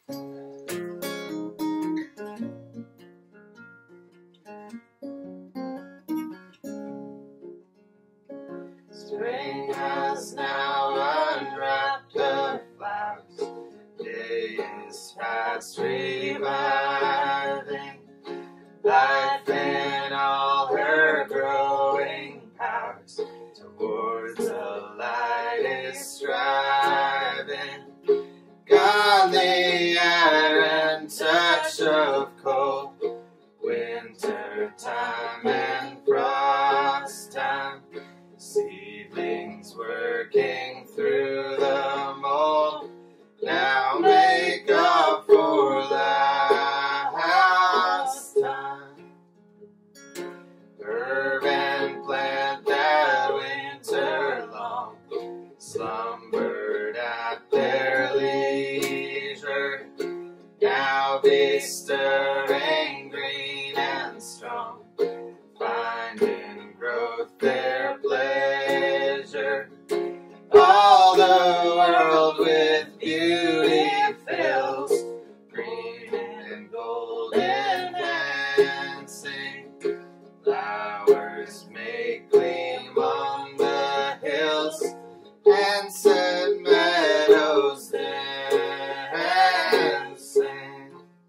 Spring has now unwrapped the flowers. Day is fast reviving. Life in all her growing powers towards the light is striving. Godly air and touch of cold, winter time and frost time, seedlings working through the mold, now make up for last time. Herb and plant that winter long slumbered at their leisure, now be stirring green and strong, finding growth their pleasure. All the world with beauty fills, green and golden dancing. Flowers make gleam on the hills, and set meadows dancing.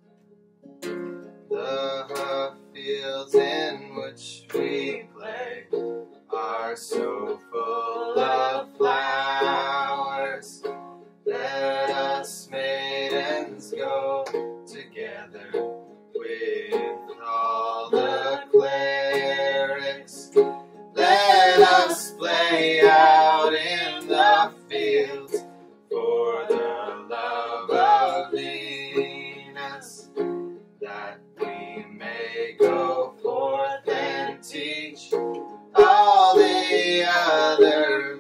The fields in which we play are so full of flowers. Let us maidens go together with all the clerics. Let us play out in the fields for the love of Venus, that we may go forth and teach all the other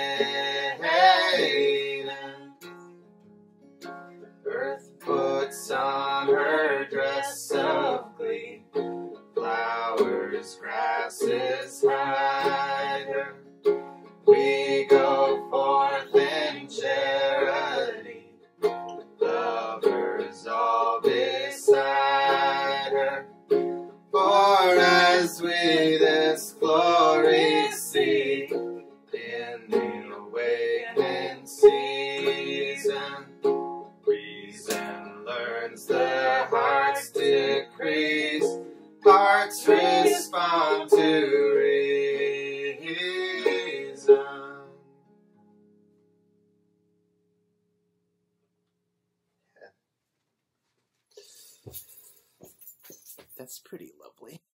maidens. Earth puts on her dress of glee, flowers, grasses hide her. We go forth in charity, lovers all beside her. For as we this glory see in the awakening season, reason learns the heart's decrees, hearts respond to reason. That's pretty lovely.